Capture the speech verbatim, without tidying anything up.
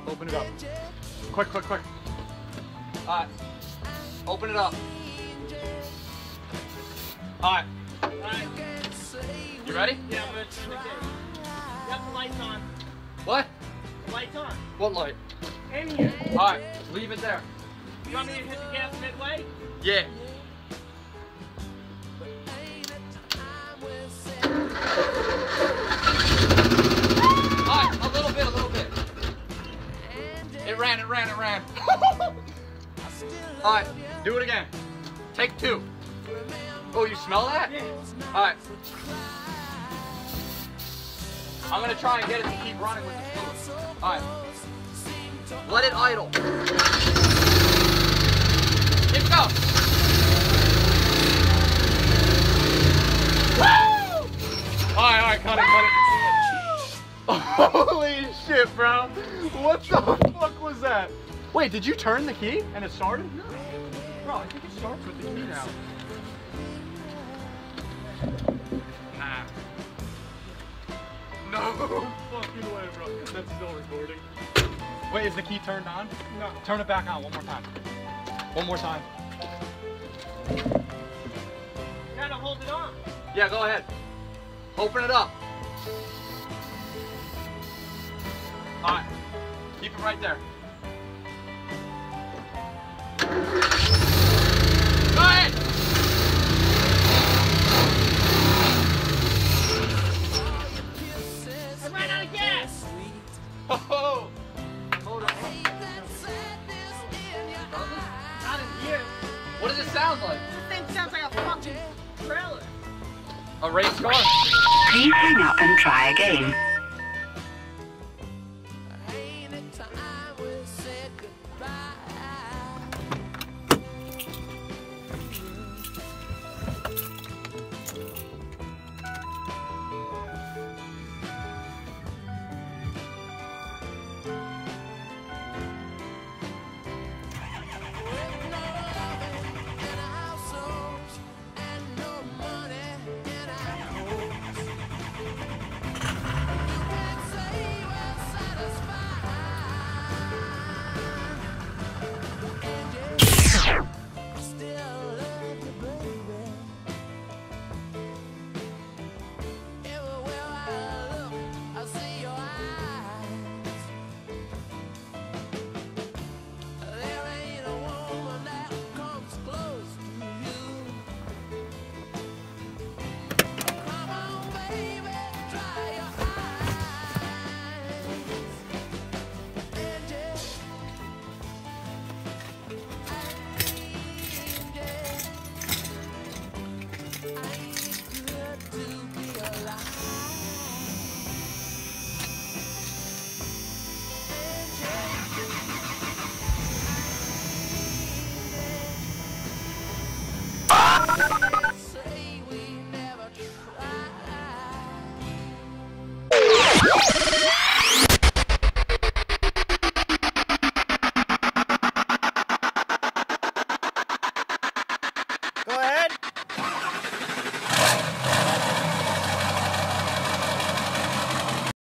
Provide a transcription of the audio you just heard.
up, open it up. Quick, quick, quick. Alright. Open it up. Alright. Alright. You ready? Yeah, I'm gonna turn the game. You have the lights on. What? The lights on. What light? In here. Alright, leave it there. You want me to hit the gas midway? Yeah. Alright, a little bit, a little bit. It ran, it ran, it ran. Alright, do it again. Take two. Oh, you smell that? Yeah. Alright. I'm gonna try and get it to keep running with the fluid. Alright. Let it idle. Keep it go. Woo! Alright, alright, cut it, cut it. Holy shit, bro. What the fuck was that? Wait, did you turn the key and it started? No. Bro, I think it starts with the key now. Nah. No fucking way, bro. That's still recording. Wait, is the key turned on? No. Turn it back on one more time. One more time. You gotta hold it on. Yeah, go ahead. Open it up. Alright. Keep it right there. Go ahead! I ran out of gas! Oh! Hold on. Not in here. What does it sound like? This thing sounds like a fucking trailer. A race car? Please hang up and try again.